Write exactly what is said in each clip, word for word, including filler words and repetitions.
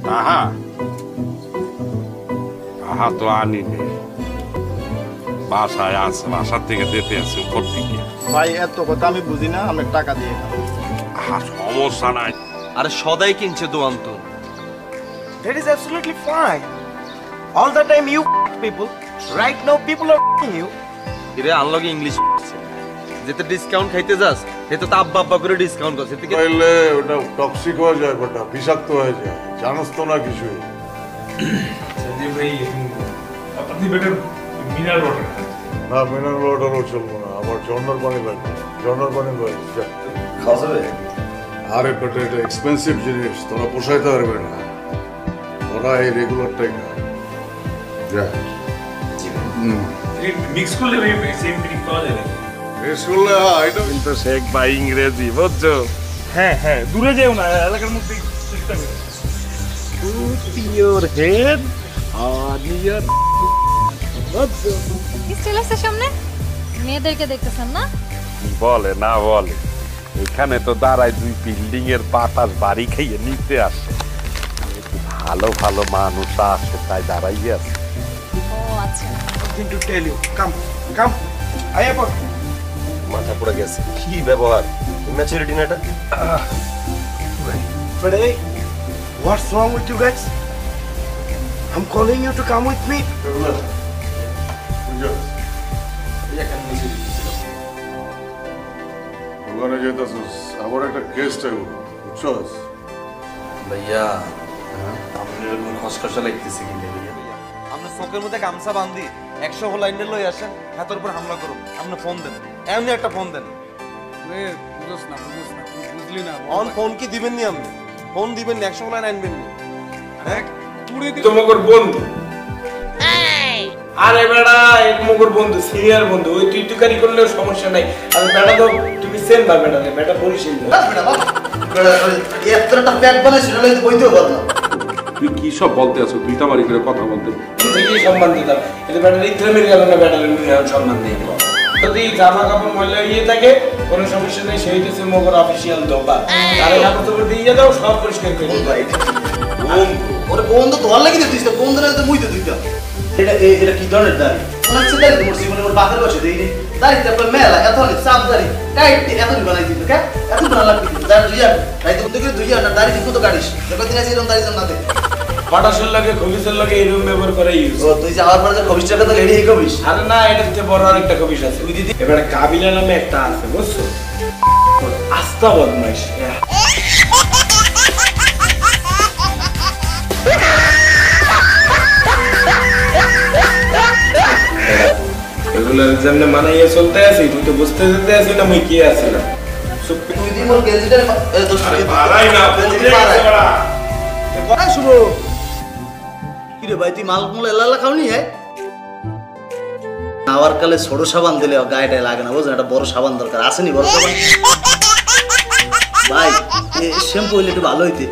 আহা আহা তো আনি নেই, বাসায় আছে, বাসার থেকে দিতে আছে উপর থেকে। ভাই এত কথা আমি বুঝি না, আমি টাকা দিয়ে আহা সমস্যা নাই। আরে সদাই কিনছে দোয়ান তো। That is absolutely fine. All the time you people. Right now people are you. এরে আনলগে ইংলিশ যেতে ডিসকাউন্ট খাইতে যাস সেটা তো আব্বা আব্বা করে ডিসকাউন্ট করছে। তাইলে ওটা টক্সিক হয়ে যায়, ওটা বিষাক্ত হয়ে যায়, জানোস তো না কিছু। সঞ্জীব ভাই আপনি বেটার মিনারেল ওয়াটার না, মিনারেল ওয়াটারও চলবো না, আমার ঝর্ণার পানি লাগবে। ঝর্ণার পানি লাগবে। খাওয়া যাবে? আরে বেটা এটা এক্সপেন্সিভ জিনিস, তোরা পোষাইতে পারবে না, তোরা এই রেগুলারটাই খা। যা মিক্স করলে সেম ফিলিং পাওয়া যায় না। স্কুলে হ্যাঁ এটা কিন্তু শেখ ভাই ইংরেজি বুঝছো? হ্যাঁ হ্যাঁ দূরে যেও না, এলাকার মধ্যে Your head on your স্টেলাসের সামনে মেয়েদেরকে দেখতেছেন না? বলে না বলে, এখানে তো দাঁড়ায় দুই বিল্ডিং এর বাতাস বাড়ি খাইয়ে নিতে আসে, ভালো ভালো মানুষ আসে তাই দাঁড়াই আছে। ও আচ্ছা, Something to tell you. Come, come. আয়া পর। মাথা পড়ে গেছে, কি ব্যবহার, ম্যাচুরিটি না এটা। But hey, what's wrong with you guys? I'm calling you to come with me. ওখানে যেতেছিস, আমার একটা গেস্ট আইব, বুঝছস? ভাইয়া আপনি এরকম খসখসা লাগতেছে কি ভাইয়া? আমরা চোখের মধ্যে গামছা বান্ধি একশো লাইনে লই আসেন, হাতের উপর হামলা করুন। আপনি ফোন দেন, এমনি একটা ফোন দেন। অন ফোন কি দিবেন নি? আপনি ফোন দিবেন নি, একশো লাইন আনবেন নি। তোমার বন্ধু আরে বেড়া এক মগর বন্ধু, সিনিয়র বন্ধু, ওই তুই তুকারি করলেও সমস্যা নাই। আর বেটা তো তুমি সেম বা বেটা রে, বেটা পরিশীল এতটা প্যাক বানাইছিল লইতে বইতেও পারো না। তুই কি সব বলতে আছো? তুই তামারি করে কথা বলতে ঠিকই সম্মান দিতাম, এটা বেটার ইন্টারমিডিয়েট গেল না, বেটার সম্মান নেই। যদি জামা কাপড় ময়লা ইয়ে থাকে কোনো সমস্যা নেই, সেই হচ্ছে মগর অফিসিয়াল দোকান। আরে কাপড় তোপড় দিয়ে দাও, সব পরিষ্কার করে দিই। ওরে বন্ধু তো ভালো দিস তো, বন্ধু না তো মুইতে দিতাম। এটা এটা কি ধরনের দাড়ি? মনে হচ্ছে দাড়ি তোমার জীবনে মোর বাপের বসে দেই নি। দাড়িতে আপনার মেলা এত অনেক চাপ দাড়ি টাইট এত বানাই দিত কে? এত ভালো লাগবে দাড়ি দুইয়া তাই তো দেখে দুইয়া না দাড়ি কত কাটিস? দেখো দিন আছে এরকম দাড়ি না দে। বাটাসের লাগে খবিসের লাগে এই রুম ব্যবহার করে ইউজ। ও তুই যাওয়ার পরে যে খবিসটাকে তো লেডি এই খবিস। আরে না, এটার থেকে বড় আরেকটা খবিস আছে। তুই দিদি এবারে কাবিলা নামে একটা আছে, বুঝছো? আস্তা বদমাইশ। এগুলোর জন্য মানাইয়া চলতে আছি, তুই তো বুঝতে যেতে আসি না মুই কি আছি না। তুই দি মোর গেজিটার দোষ পারাই না, বুঝতে গেছে বড়া। কই শুরু কি রে ভাই, তুই মাল মুল এলালা খাওনি হ্যাঁ? নাওয়ার কালে ছোট সাবান দিলে গায়েটায় লাগে না, বুঝলেন? একটা বড় সাবান দরকার, আসেনি বড় সাবান? ভাই এই শ্যাম্পু হইলে একটু ভালো হইতে।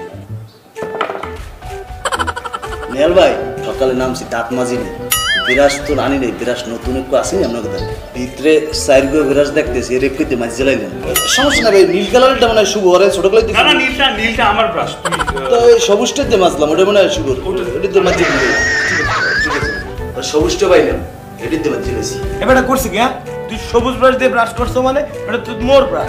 নেল ভাই সকালে নামছি দাঁত মাজিনি, বিরাজ তো রানি নেই, বিরাজ নতুন একটু আসেনি আপনাকে দেন ভিতরে সাইড করে বিরাজ দেখতেছি এর একটু মাঝে জ্বালাইলেন। সমস্যা না ভাই, নীল কালারটা মানে শুভ ওরে ছোট কালার না না, নীলটা নীলটা আমার ব্রাশ। তো এই সবুজটা দিয়ে মাজলাম, ওটা মনে হয় শুভর, ওটা দিয়ে মাঝে দিলে ঠিক আছে। সবুজটা ভাই না এটি দিয়ে মাঝে গেছি। এবারে করছি কি? হ্যাঁ তুই সবুজ ব্রাশ দিয়ে ব্রাশ করছো মানে এটা তুই মোর ব্রাশ।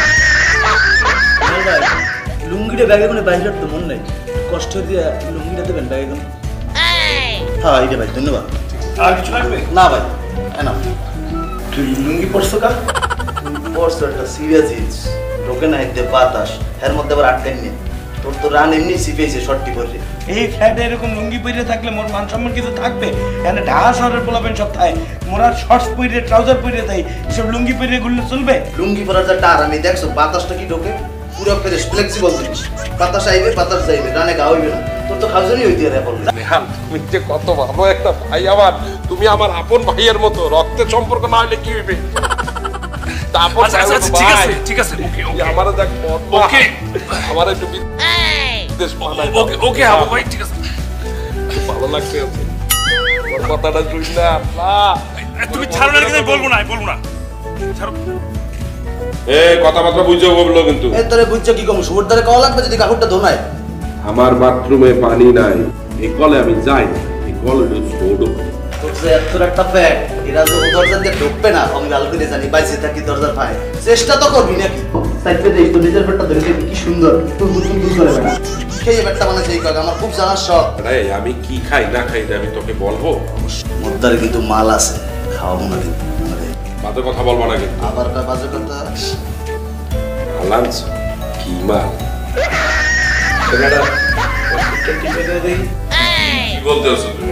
লুঙ্গিটা ব্যাগে কোনো বাইরে তো মন নাই, কষ্ট দিয়ে লুঙ্গিটা দেবেন ব্যাগে কোনো। হ্যাঁ এইটা ভাই ধন্যবাদ। আর কিছু লাগবে না ভাই এনাফ। তুই লুঙ্গি পরছো কা? পরশো একটা সিরিয়াস জিনিস ঢোকে না এতে বাতাস, এর মধ্যে আবার আটকাই নেই। তোর তো রান এমনি সিপেছে শর্টটি করে। এই ফ্ল্যাটে এরকম লুঙ্গি পরে থাকলে মোর মান সম্মান কিছু থাকবে? এখানে ঢাকা শহরের পোলাপেন সব থাকে, মোরা শর্টস পরে ট্রাউজার পরে থাই, এসব লুঙ্গি পরে ঘুরলে চলবে? লুঙ্গি পরার যা টার আমি দেখছো বাতাসটা কি ঢোকে, পুরো ফ্রেশ ফ্লেক্সিবল জিনিস, বাতাস আইবে বাতাস যাইবে, রানে গা হইবে না। তোর তো খাওয়ানি হইতে রে বললে। নেহাল তুমি যে কত ভালো একটা ভাই আমার, তুমি আমার আপন ভাইয়ের মতো, রক্তের সম্পর্ক না হলে কি হইবে? তারপর ঠিক আছে ঠিক আছে ওকে ওকে আমারে দেখ ওকে আমারে একটু বিদেশ পাঠাই ওকে ওকে আবু ভাই ঠিক আছে, ভালো লাগছে ওর কথাটা শুন না। আল্লাহ তুমি ছাড়ো না, কিন্তু বলবো না বলবো না ছাড়ো। এ কথাবার্তা বুঝছো বললো কিন্তু এ তোরে বুঝছো কি কম সুবর্দারে কল লাগবে যদি কাকুরটা ধোনায়। আমার বাথরুমে পানি নাই, এই কলে আমি যাই না, এই কল হলো ছোট। তোর যে এত একটা প্যাট, এরা যে ও দরজা দিয়ে ঢুকবে না, আমি ভালো করে জানি, বাইসে থাকি দরজার পায়। চেষ্টা তো করবি নাকি? সাইডে দেখ তো নিজের পেটটা ধরে কি সুন্দর, তুই বুঝুন বুঝ করে বেটা। খেয়ে পেটটা মানে সেই কাজ আমার খুব জানার শখ। আরে আমি কি খাই না খাই এটা আমি তোকে বলবো? মোদ্দারে কিন্তু মাল আছে, খাওয়াবো না কিন্তু। বাজে কথা বলবো না কিন্তু। আবার কা বাজে কথা? আলান্স কি মাল? ছেলেটা কি করে দেই? কি বলতে আছো তুমি?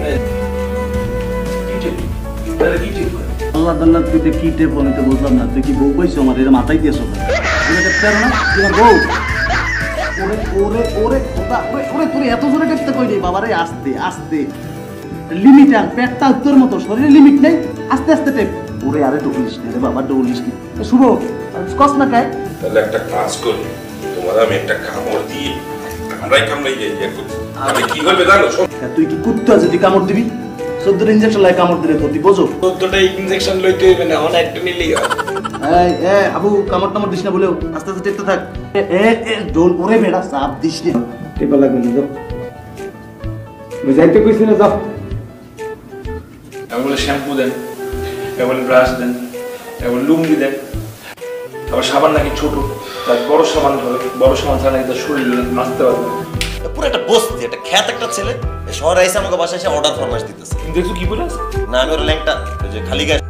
আল্লাহ আল্লাহ তুই তো কি টেপ বলতে বুঝলাম না, তুই কি বউ কইছো আমার এর মাথায় দিয়েছো না? তুমি দেখতে পারো না তোমার বউ? ওরে ওরে ওরে খোদা, ওরে ওরে তুই এত জোরে টেপতে কই রে বাবারে, আস্তে আস্তে লিমিট আন, পেটটা তোর মতো শরীরে লিমিট নেই, আস্তে আস্তে টেপ। ওরে আরে ডবলিস না রে বাবা, ডবলিস কি শুভ কস না কায়? তাহলে একটা কাজ করি, তোমার আমি একটা কামড় দিয়ে আমরাই কামড়াই যাই এখন। আমি কি হবে জানো? তুই কি কুত্তা যদি কামড় দিবি? চোদ্দটা ইঞ্জেকশন লাই কামড় দিলে তোর তুই বোঝো? চোদ্দটা ইঞ্জেকশন লইতে হইবে না, অনেক একটা নিলেই হয়। এই এ আবু কামড় টামড় দিস না বলেও আস্তে আস্তে টেপতে থাক। এ এ এ ডোল ওরে বেড়া চাপ দিস না। টেপা লাগবে না, যাও। আমি যাইতে কইছি না, যাও। আমি বলে শ্যাম্পু দেন, আমি বলে ব্রাশ দেন, আমি বলে লুঙ্গি দেন। আবার সাবান নাকি ছোট, তার বড় সাবান ধরে, বড় সাবান ছাড়া নাকি তার শরীরে নাচতে পারবে না। পুরো একটা বস্তি, একটা খ্যাত একটা ছেলে এই শহরে এসে আমাকে বাসায় এসে অর্ডার ফরমাইশ দিতেছে। কিন্তু দেখছো কি বলে আছে? না আমি ওর ল্যাংটা, ওই যে খালি গায়ে।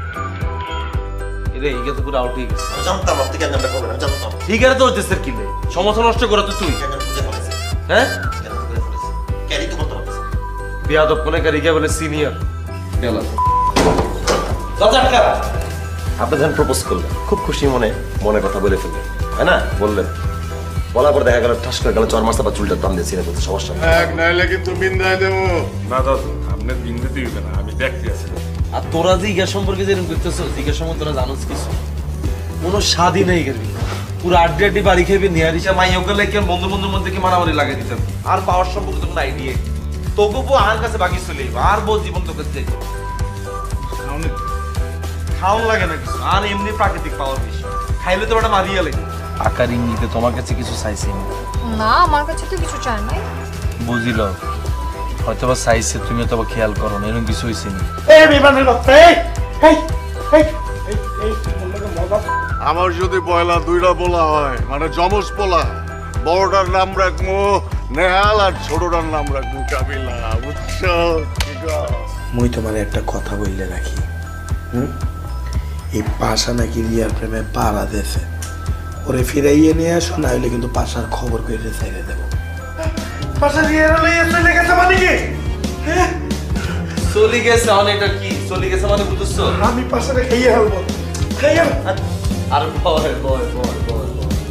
এরে এইটা তো পুরো আউট হয়ে গেছে। আমি জানতাম আপনি কেন নামটা করবেন, আমি জানতাম। ঠিক আছে তো হচ্ছে কি রে? সমস্যা নষ্ট করে তো তুই, কেন খুঁজে ফেলেছে, হ্যাঁ? কেন খুঁজে ফেলেছে, ক্যারি তো করতে পারতেছে। বিয়াদব কোনে কারিকা বলে সিনিয়র গেল। আপনি যখন প্রপোজ করলেন খুব খুশি মনে মনে কথা বলে ফেললেন, তাই না? বললেন, বলার পর দেখা গেল ঠাস করে গেল চর মাসটা বা চুলটা টান দিয়ে ছিঁড়ে ফেলতে, সমস্যা নেই। এক নাইলে কিন্তু বিন্দায় দেবো। না দাদা, আপনার বিন্দু দিবে না, আমি দেখতে আছি। আর তোরা যে ইগা সম্পর্কে যেরকম করতেছ, জিজ্ঞাসা সম্পর্কে তোরা জানোস কিছু? কোনো স্বাদই নেই গেলি, পুরো আড্ডি আড্ডি বাড়ি খেয়ে নিয়ে আরিসা মাই ওগুলো কি বন্ধু বন্ধুর মধ্যে কি মারামারি লাগিয়ে দিতাম। আর পাওয়ার সম্পর্কে তো কোনো আইডিয়া। তোকে বউ আমার কাছে বাকি চলে যাবে, আর বউ জীবন তোকে দেখবে। খাওয়ান লাগে না কিছু, আর এমনি প্রাকৃতিক পাওয়ার বেশি, খাইলে তো ওটা মারিয়া লাগে। আকার ইঙ্গিতে তোমার কাছে কিছু চাইছি না, আমার কাছে তো কিছু চাই নাই। বুঝিল, হয়তো বা চাইছে, তুমি তো খেয়াল করো না, এরকম কিছু হয়েছে না। আমার যদি পয়লা দুইটা বলা হয়, মানে যমজ পোলা, বড়টার নাম রাখবো নেহাল আর ছোটটার নাম রাখবো কাবিলা, বুঝছো? মুই তোমার একটা কথা বললে রাখি, হুম? এই পাশা নাকি রিয়ার প্রেমে পাড়া দেছে, ওরে ফিরাইয়ে নিয়ে আসো, না হলে কিন্তু পাশার খবর করে ছেড়ে দেবো। পাশা রিয়ার লইয়া চলে গেছে মানে কি? চলে গেছে মানে এটা কি? চলে গেছে মানে বুঝছো? আমি পাশারে খাইয়ে ফেলবো, খাইয়ে। আর বয় বয় বয় বয়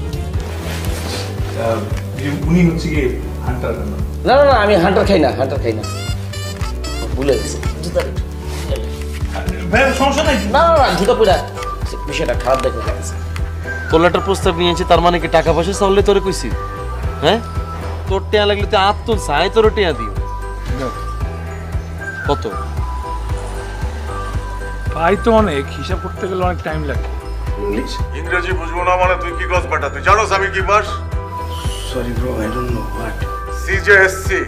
উনি হচ্ছে কি হান্টার? না না না, আমি হান্টার খাই না, হান্টার খাই না, ভুলে গেছি। সমস্যা নাই। না না না, জুতা পুরা বিষয়টা খারাপ দেখে গেছে। পোলাটার প্রস্তাব নিয়েছে, তার মানে কি টাকা পয়সা চাইলে তোরে কইছি? হ্যাঁ, তোর টেয়া লাগলে তুই আত্মন চাই, তোর টেয়া দিও। কত পাই তো অনেক, হিসাব করতে গেলে অনেক টাইম লাগে। ইংলিশ ইংরেজি বুঝবো না মানে তুই কি কস বেটা? তুই জানোস আমি কি পাস? Sorry bro, I don't know what. CJSC.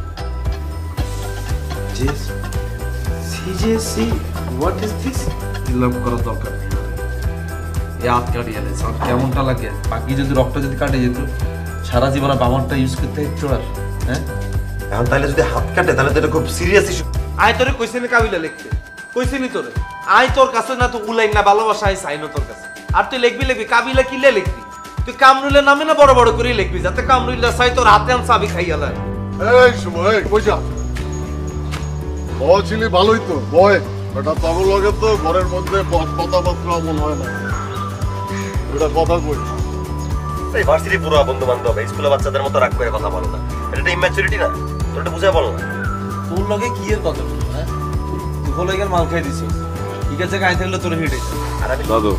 CJSC, what is this? Love করার দরকার নেই, এই হাত কাটিয়ে দিয়েছে। আর কেমনটা লাগে? বাকি যদি রক্ত যদি কাটে যেত, সারা জীবন বামনটা ইউজ করতে হতো। আর হ্যাঁ, এখন তাহলে যদি হাত কাটে তাহলে তো এটা খুব সিরিয়াস ইস্যু। আয় তোরে কইছে না কাবিলা লিখতে, কইছে নি তোরে? আয় তোর কাছে না তো উলাই না ভালোবাসা, আই চাই না তোর কাছে। আর তুই লিখবি লিখবি কাবিলা কিলে লিখবি? তুই কামরুলের নামে না বড় বড় করে লিখবি, যাতে কামরুল্লা চাই তোর হাতে আন চাবি খাইয়া লাগে। এই শুভ, এই কই যা? বয় ছিলি ভালোই তো, বয় বেটা। তখন লগে তো ঘরের মধ্যে কথাবার্তা মন হয় না, এটা কথা কই। এই ভার্সিটি পুরো বন্ধু বান্ধব, স্কুলের বাচ্চাদের মতো রাগ করে কথা বলো না, এটা ইম্যাচুরিটি না? তোর এটা বুঝায় বলো না। তোর লগে কি এর কথা বলবো? হ্যাঁ, তুই বলে গেল মাল খাই দিছিস, ঠিক আছে, খাই থাকলে তোর হিট হইছে। আর আমি দাদু,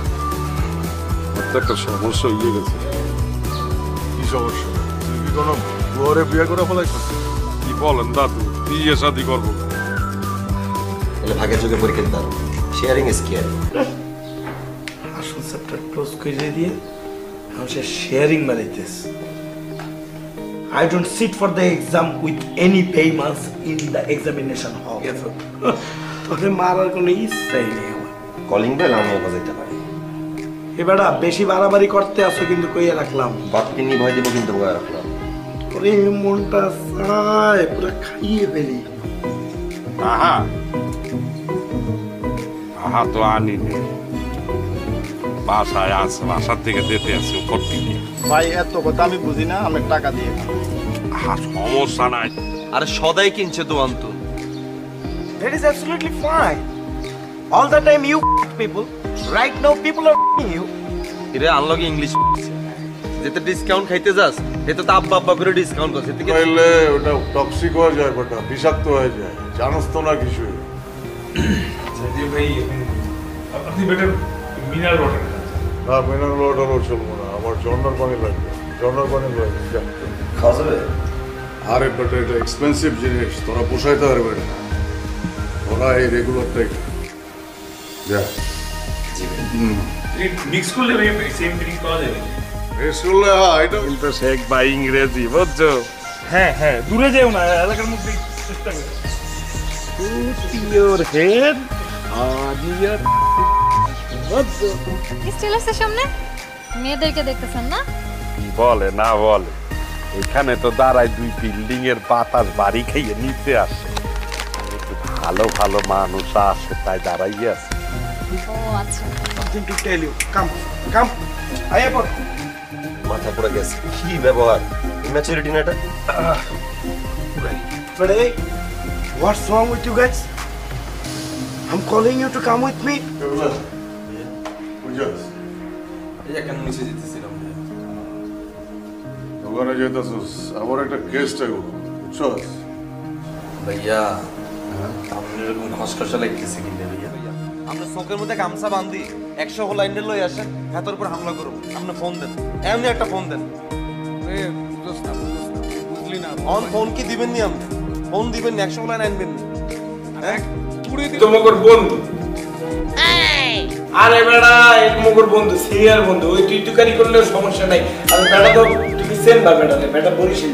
একটা সমস্যা হয়ে গেছে। কি সমস্যা? তুই কি কোনো ঘরে বিয়ে করে ফেলাইছিস? কি বলেন দাদু, বিয়ে শাদি করবো? তাহলে ভাগের যুগে পরীক্ষা দিতে হবে, শেয়ারিং ইজ কেয়ারিং। আসল চ্যাপ্টার ক্লোজ করে দিয়ে এখন সে শেয়ারিং বানাইতেছে। I don't sit for the exam with any famous in the examination hall. Yes, sir. তোকে মারার কোনো ইচ্ছাই নেই আমার। কলিং বেল আমিও বাজাইতে পারি। এবারে বেশি বাড়াবাড়ি করতে আসো কিন্তু কইয়া রাখলাম। বাপকে নিয়ে ভয় দেবো কিন্তু ভয় রাখলাম। ওরে মনটা চায় পুরো খাইয়ে ফেলি। আহা আহা তো আনিনি, বাসায় আছে, বাসার থেকে দিতে আছে উপর থেকে। ভাই এত কথা আমি বুঝি না, আমি টাকা দিয়ে আহা সমস্যা নাই। আরে সদাই কিনছে দোয়ান তো। That is absolutely fine. All the time you people. Right now people are you. এরে আনলগে ইংলিশ যেতে ডিসকাউন্ট খাইতে যাস এতে তো আব্বা আব্বা করে ডিসকাউন্ট করছে ঠিক আছে তাইলে ওটা টক্সিক হয়ে যায়, বেটা বিষাক্ত হয়ে যায়, জানোস তো না কিছু। যদি ভাই আপনি বেটার মিনারেল ওয়াটার না মিনারেল ওয়াটারও চলবো না, আমার ঝর্ণার পানি লাগবে, ঝর্ণার পানি লাগবে। খাওয়া যাবে? আরে বেটা এটা এক্সপেন্সিভ জিনিস, তোরা পোষাইতে পারবে না, তোরা এই রেগুলারটাই যা। মিক্স করলে সেম ড্রিঙ্ক পাওয়া যাবে। এসলে হ্যাঁ এটা কিন্তু শেখ ভাই ইংরেজি বুঝছো? হ্যাঁ হ্যাঁ দূরে যেও না, এলাকার মধ্যে চেষ্টা করো। Your head on your স্টেলাসের সামনে মেয়েদেরকে দেখতেছেন না? বলে না বলে, এখানে তো দাঁড়ায় দুই বিল্ডিং এর বাতাস বাড়ি খাইয়ে নিতে আসে, একটু ভালো ভালো মানুষ আসে তাই দাঁড়াইয়ে আছে। ও আচ্ছা। Something to tell you. Come, come. আয়া পর। মাথা পুরো গেছে, কি ব্যবহার, ইম্যাচুরিটি না এটা। But hey, what's wrong with you guys? I'm calling you to come with me. বুঝছস এই কেন নিচে যেতেছিলাম ওখানে যেতেছিস, আমার একটা কেস চাইবো বুঝছস ভাইয়া। আপনি এরকম খসখসা লাগতেছে কি ভাইয়া? আমরা চোখের মধ্যে গামছা বান্ধি একশো লাইনে লই আসেন, হাতের উপর হামলা করব, আপনি ফোন দেন, এমনি একটা ফোন দেন। বুঝলি না অন ফোন কি দিবেন নি? আপনি ফোন দিবেন নি, একশো লাইন আনবেন নি। হ্যাঁ তোমার বন্ধু। আরে বেড়া এই মোগর বন্ধু, সিনিয়র বন্ধু, ওই তুই তুকারি করলেও সমস্যা নাই। আর বেটা তো তুমি সেম বা বেটা রে, বেটা বরিশাল।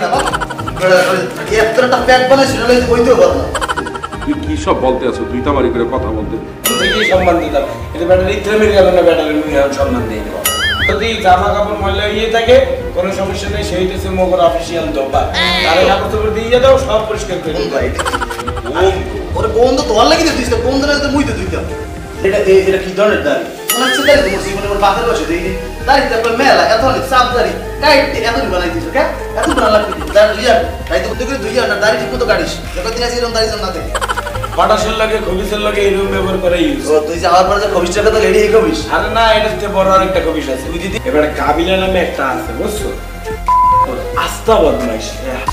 এতটা প্যাক বানাইছিল লইতে কইতেও পারো না। তুই কি সব বলতে আছো? তুই তামারি করে কথা বলতে কি সম্মান দিতাম? এটা বেটার ইচ্ছা মেরে গেল না, বেটার সম্মান দিয়ে দেবো। যদি জামা কাপড় ময়লা ইয়ে থাকে কোনো সমস্যা নেই, সেইটাছে মোগর অফিসিয়াল দোপা। তারে কাপড় চোপড় দিয়ে দাও, সব পরিষ্কার করে দেবো। ওরে বন্ধু তোমার লাগি দিস না, বন্ধু না তো মুইতে দিতা। এটা এটা কি ধরনের দাড়ি? মনে হচ্ছে দাড়ি তোমার জীবনে আমার বাপের বসে দেই দাড়িতে একটা মেলা এত অনেক চাপ দাড়ি কাইটে এত বানাই দিছো কে? এত বানা লাগবে দাড়ি লিয়া তাই তো করে দুই আর দাড়ি ঠিক মতো কাটিস। যখন দিন এরকম দাড়ি না দেখ বাটাসের লাগে খবিসের লাগে এরকম ব্যবহার করে ইউজ। ও তুই যাওয়ার পরে যে খবিসটাকে তো রেডি হয়ে খবিস। আরে না, এটা হচ্ছে বড় আরেকটা খবিস আছে। তুই দিদি এবারে কাবিলা নামে একটা আছে বুঝছো? আস্তা বদমাইশ।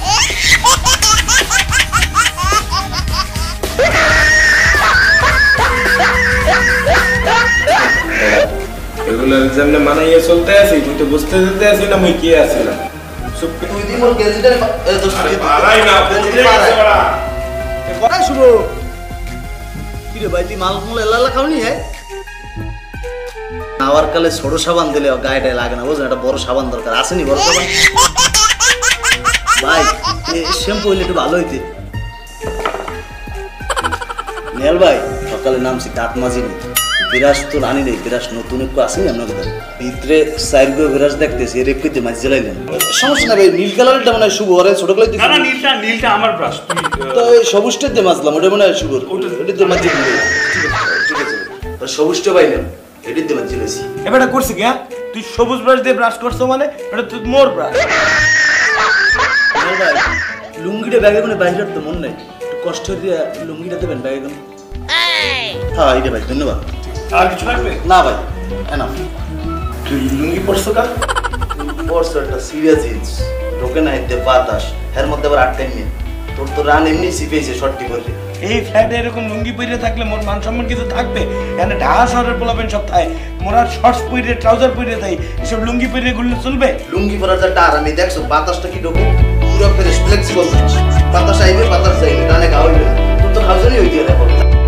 এগুলোর জন্য মানাইয়ে চলতে আছি, তুই তো বুঝতে দিতে আছি না মুই কি আছি না। তুই দি মোর গেজিটার দোষ পারাই না, বুঝতে গেছে বড়া। করাই শুরু কি রে ভাই, তুই মাল মুল এলালা খাওনি হ্যাঁ? আবার কালে ছোট সাবান দিলে গায়ে টায়ে লাগে না বুঝলেন, একটা বড় সাবান দরকার। আসেনি বড় সাবান ভাই? শ্যাম্পু হইলে একটু ভালো হইতে। নেল ভাই সকালে নামছি দাঁত মাজিনি, বিরাস তো রানি নেই, বিরাস নতুন একটু আসেনি আপনাকে ধরে ভিতরে সাইড করে বিরাস দেখতেছি এর একটু মাঝে জ্বালাইলেন। সমস্যা না ভাই, নীল কালারটা মনে হয় শুভ ওরে ছোট কালার না না নীলটা নীলটা আমার ব্রাশ। তো এই সবুজটা দিয়ে মাজলাম, ওটা মনে হয় শুভ, ওটা দিয়ে মাঝে ঠিক আছে। তো সবুজটা পাইলেন, এটা দিয়ে মাঝে জ্বালাইছি। এবারে করছি কি? তুই সবুজ ব্রাশ দিয়ে ব্রাশ করছো মানে এটা তুই মোর ব্রাশ। ভাই লুঙ্গিটা ব্যাগে কোনো বাইরে তো মন নাই, একটু কষ্ট দিয়ে লুঙ্গিটা দেবেন ব্যাগে কোনো। হ্যাঁ এটা ভাই ধন্যবাদ। আর কিছু লাগবে? না ভাই না। তুই লুঙ্গি পরছো কা? পরছো একটা সিরিয়াস জিন্স, ঢোকে না এতে বাতাস, এর মধ্যে আবার আটকাই নিয়ে তোর তো রান এমনি সিপেছে শর্টি করে। এই ফ্ল্যাটে এরকম লুঙ্গি পরে থাকলে মোর মান সম্মান কিছু থাকবে? এখানে ঢাকা শহরের পোলাপেন সব থাকে, মোরা শর্টস পরে ট্রাউজার পরে থাই, এসব লুঙ্গি পরে ঘুরলে চলবে? লুঙ্গি পরার যা টার আমি দেখছো বাতাসটা কি ঢোকে পুরো ফ্লেক্সিবল, বাতাস আইবে বাতাস যাইবে, ডানে খাওয়াইবে, তোর তো খাওয়াই হইতে দেখো।